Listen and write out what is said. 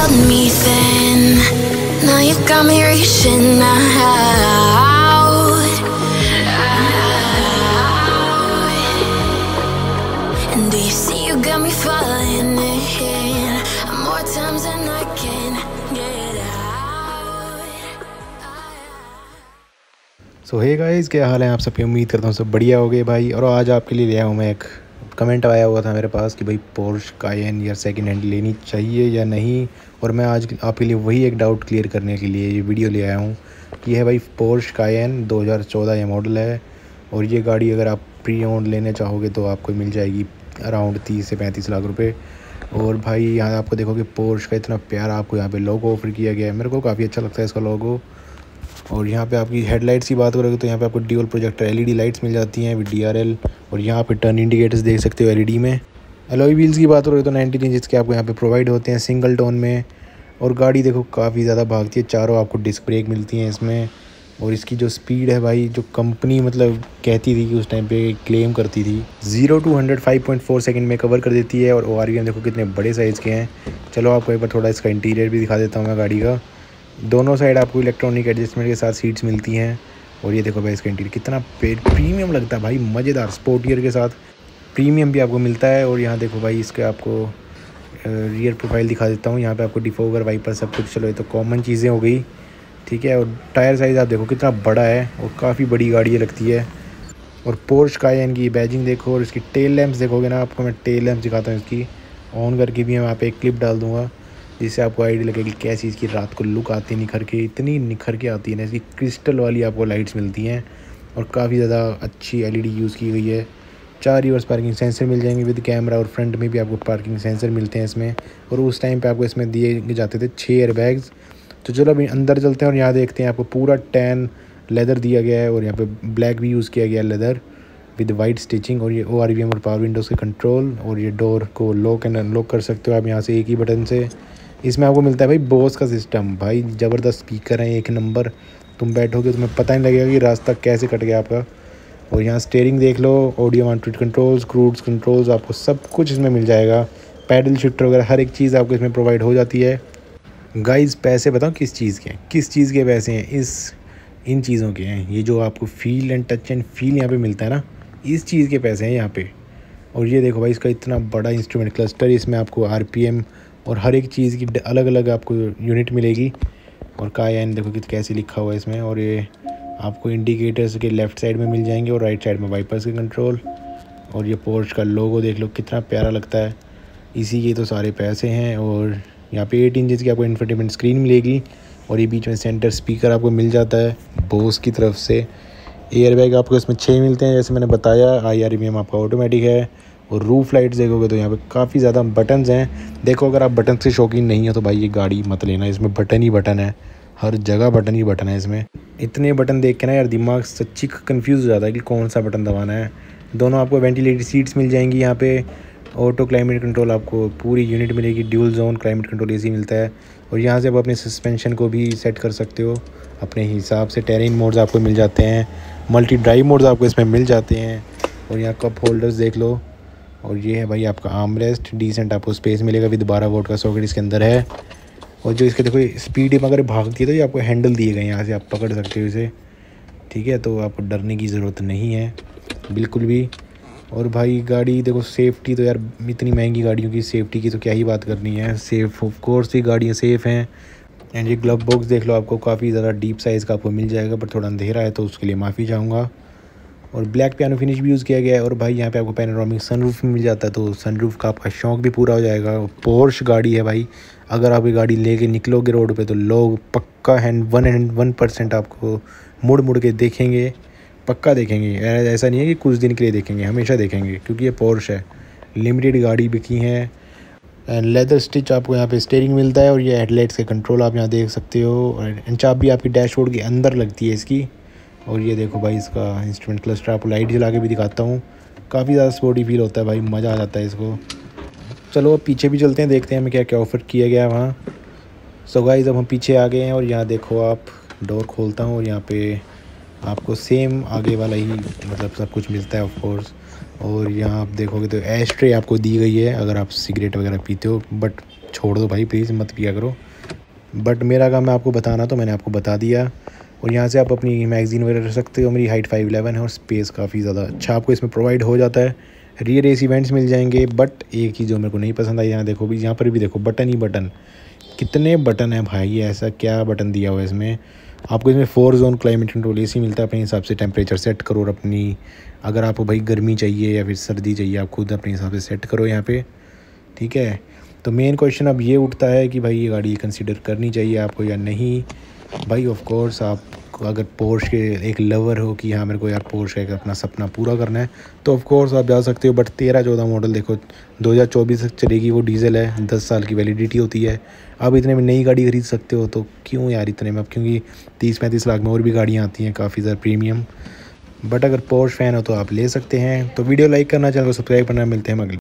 held me then. Now you got me reaching out. And do you see you got me falling in more times than I can get out. So hey guys, क्या हाल है आप सबकी। उम्मीद करता हूँ सब बढ़िया हो गए भाई। और आज आपके लिए ले आया हूँ मैं एक कमेंट आया हुआ था मेरे पास कि भाई पोर्श कायन या सेकंड हैंड लेनी चाहिए या नहीं। और मैं आज आपके लिए वही एक डाउट क्लियर करने के लिए ये वीडियो ले आया हूँ। कि है भाई पोर्श कायन 2014 ये मॉडल है। और ये गाड़ी अगर आप प्री ओन्ड लेने चाहोगे तो आपको मिल जाएगी अराउंड 30 से 35 लाख रुपए। और भाई यहाँ आपको देखोगे पोर्श का इतना प्यारा आपको यहाँ पे लोगो ऑफर किया गया है। मेरे को काफ़ी अच्छा लगता है इसका लोगो। और यहाँ पे आपकी हेडलाइट्स की बात करोगे तो यहाँ पे आपको ड्यूल प्रोजेक्टर एलईडी लाइट्स मिल जाती हैं विद डीआरएल। और यहाँ पे टर्न इंडिकेटर्स देख सकते हो एलईडी में। अलॉय व्हील्स की बात करोगे तो 19 इंचेस के आपको यहाँ पे प्रोवाइड होते हैं सिंगल टोन में। और गाड़ी देखो काफ़ी ज़्यादा भागती है, चारों आपको डिस्क ब्रेक मिलती हैं इसमें। और इसकी जो स्पीड है भाई, जो कंपनी मतलब कहती थी कि उस टाइम पे क्लेम करती थी 0 to 100 5.4 सेकंड में कवर कर देती है। और ORVM देखो कितने बड़े साइज़ के हैं। चलो आपको एक बार थोड़ा इसका इंटीरियर भी दिखा देता हूँ मैं गाड़ी का। दोनों साइड आपको इलेक्ट्रॉनिक एडजस्टमेंट के साथ सीट्स मिलती हैं। और ये देखो भाई इसका इंटीरियर कितना प्रीमियम लगता है भाई, मज़ेदार स्पोर्टियर के साथ प्रीमियम भी आपको मिलता है। और यहाँ देखो भाई इसके आपको रियर प्रोफाइल दिखा देता हूँ। यहाँ पे आपको डिफोगर वाइपर सब कुछ, चलो ये तो कॉमन चीज़ें हो गई, ठीक है। और टायर साइज़ आप देखो कितना बड़ा है और काफ़ी बड़ी गाड़ी ये लगती है। और पोर्श कायन की बैजिंग देखो। और इसकी टेल लैंप्स देखोगे ना, आपको मैं टेल लैंप्स दिखाता हूँ इसकी ऑन करके भी। मैं यहाँ पे एक क्लिप डाल दूँगा जिससे आपको आइडिया लगेगी कैसी इसकी रात को लुक आती है निखर के। इतनी निखर के आती है ना, इसकी क्रिस्टल वाली आपको लाइट्स मिलती हैं। और काफ़ी ज़्यादा अच्छी एलईडी यूज़ की गई है। 4 रिवर्स पार्किंग सेंसर मिल जाएंगे विद कैमरा। और फ्रंट में भी आपको पार्किंग सेंसर मिलते हैं इसमें। और उस टाइम पे आपको इसमें दिए जाते थे 6 एयरबैग्स। तो चलो अभी अंदर चलते हैं और यहाँ देखते हैं। आपको पूरा टैन लेदर दिया गया है और यहाँ पे ब्लैक भी यूज़ किया गया है लेदर विद वाइट स्टिचिंग। और ये ORVM और पावर विंडोज़ के कंट्रोल। और ये डोर को लॉक एंड अनलॉक कर सकते हो आप यहाँ से एक ही बटन से। इसमें आपको मिलता है भाई बोस का सिस्टम। भाई ज़बरदस्त स्पीकर हैं, एक नंबर। तुम बैठोगे तुम्हें पता नहीं लगेगा कि रास्ता कैसे कट गया आपका। और यहाँ स्टीयरिंग देख लो, audio mounted controls, cruise controls, आपको सब कुछ इसमें मिल जाएगा। पैडल शिफ्टर वगैरह हर एक चीज़ आपको इसमें प्रोवाइड हो जाती है। गाइस पैसे बताओ किस चीज़ के हैं, किस चीज़ के पैसे हैं, इन चीज़ों के हैं। ये जो आपको feel and touch and feel यहाँ पे मिलता है ना, इस चीज़ के पैसे हैं यहाँ पे। और ये देखो भाई इसका इतना बड़ा इंस्ट्रूमेंट क्लस्टर, इसमें आपको RPM और हर एक चीज़ की अलग अलग आपको यूनिट मिलेगी। और कायन देखो कि कैसे लिखा हुआ है इसमें। और ये आपको इंडिकेटर्स के लेफ़्ट साइड में मिल जाएंगे और राइट साइड में वाइपर्स के कंट्रोल। और ये पोर्श का लोगो देख लो कितना प्यारा लगता है। इसी के तो सारे पैसे हैं। और यहाँ पे 8 इंचेस की आपको इंफोटेनमेंट स्क्रीन मिलेगी। और ये बीच में सेंटर स्पीकर आपको मिल जाता है बोस की तरफ से। एयरबैग आपको इसमें 6 मिलते हैं जैसे मैंने बताया। IRVM आपका ऑटोमेटिक है। और रूफ लाइट्स देखोगे तो यहाँ पे काफ़ी ज़्यादा बटन्स हैं। देखो अगर आप बटन से शौकीन नहीं हो तो भाई ये गाड़ी मत लेना, इसमें बटन ही बटन है, हर जगह बटन ही बटन है इसमें। इतने बटन देख के ना यार दिमाग सच्ची कंफ्यूज हो जाता है कि कौन सा बटन दबाना है। दोनों आपको वेंटिलेटेड सीट्स मिल जाएंगी यहाँ पे। ऑटो क्लाइमेट कंट्रोल आपको पूरी यूनिट मिलेगी, dual zone climate control AC मिलता है। और यहाँ से आप अपने सस्पेंशन को भी सेट कर सकते हो अपने हिसाब से। टेरेन मोड्स आपको मिल जाते हैं, मल्टी ड्राइव मोड्स आपको इसमें मिल जाते हैं। और यहाँ कप होल्डर्स देख लो। और ये है भाई आपका आर्मरेस्ट, डिसेंट आपको स्पेस मिलेगा विद 12 वोल्ट का सॉकेट इसके अंदर है। और जो इसके देखो स्पीड अगर भागती है तो ये आपको हैंडल दिए गए, यहाँ से आप पकड़ सकते हो इसे, ठीक है। तो आपको डरने की ज़रूरत नहीं है बिल्कुल भी। और भाई गाड़ी देखो सेफ़्टी तो यार इतनी महंगी गाड़ियों की सेफ़्टी की तो क्या ही बात करनी है। सेफ़ ऑफ कोर्स ही गाड़ियाँ सेफ़ हैं। एंड ये ग्लव बॉक्स देख लो, आपको काफ़ी ज़्यादा डीप साइज़ का आपको मिल जाएगा, पर थोड़ा अंधेरा है तो उसके लिए माफ़ी चाहूँगा। और ब्लैक पियानो फिनिश भी यूज़ किया गया है। और भाई यहाँ पे आपको पैनोरामिक सनरूफ मिल जाता है, तो सनरूफ का आपका शौक़ भी पूरा हो जाएगा। पोर्श गाड़ी है भाई, अगर आप ये गाड़ी लेके निकलोगे रोड पे तो लोग पक्का 101% आपको मुड़ मुड़ के देखेंगे, पक्का देखेंगे। ऐसा नहीं है कि कुछ दिन के लिए देखेंगे, हमेशा देखेंगे, क्योंकि ये पोर्श है। लिमिटेड गाड़ी बिकी है। एंड लेदर स्टिच आपको यहाँ पे स्टीयरिंग मिलता है। और ये हेडलाइट्स के कंट्रोल आप यहाँ देख सकते हो। और चाबी आपकी डैशबोर्ड के अंदर लगती है इसकी। और ये देखो भाई इसका इंस्ट्रूमेंट क्लस्टर, आपको लाइट जला के भी दिखाता हूँ। काफ़ी ज़्यादा स्पोर्टी फील होता है भाई, मज़ा आ जाता है इसको। चलो अब पीछे भी चलते हैं, देखते हैं हमें क्या क्या ऑफ़र किया गया है वहाँ। सो गाइस अब हम पीछे आ गए हैं। और यहाँ देखो आप, डोर खोलता हूँ और यहाँ पे आपको सेम आगे वाला ही मतलब सब कुछ मिलता है ऑफ कोर्स। और यहाँ आप देखोगे तो एश ट्रे आपको दी गई है अगर आप सिगरेट वगैरह पीते हो, बट छोड़ दो भाई, प्लीज़ मत पिया करो। बट मेरा काम है आपको बताना, तो मैंने आपको बता दिया। और यहाँ से आप अपनी मैगज़ीन वगैरह रख सकते हो। मेरी हाइट 5'11" है और स्पेस काफ़ी ज़्यादा अच्छा आपको इसमें प्रोवाइड हो जाता है। रियर AC वेंट्स मिल जाएंगे। बट एक चीज़ जो मेरे को नहीं पसंद आई, यहाँ देखो भी, यहाँ पर भी देखो बटन ही बटन, कितने बटन है भाई, ऐसा क्या बटन दिया हुआ है इसमें। आपको इसमें 4 ज़ोन क्लाइमेट कंट्रोल AC मिलता है, अपने हिसाब से टेम्परेचर सेट करो। और अपनी अगर आपको भाई गर्मी चाहिए या फिर सर्दी चाहिए, आप खुद अपने हिसाब से सेट करो यहाँ पे, ठीक है। तो मेन क्वेश्चन अब ये उठता है कि भाई ये गाड़ी कंसिडर करनी चाहिए आपको या नहीं। भाई ऑफ कोर्स आप अगर पोर्श के एक लवर हो कि हाँ मेरे को यार पोर्श का अपना सपना पूरा करना है, तो ऑफ कोर्स आप जा सकते हो। बट 13-14 मॉडल देखो, 2024 तक चलेगी, वो डीजल है, 10 साल की वैलिडिटी होती है। अब इतने में नई गाड़ी खरीद सकते हो तो क्यों यार इतने में, अब क्योंकि 30-35 लाख में और भी गाड़ियाँ आती हैं काफ़ी ज़्यादा प्रीमियम। बट अगर पोर्श फ़ैन हो तो आप ले सकते हैं। तो वीडियो लाइक करना, चैनल को सब्सक्राइब करना। मिलते हैं अगले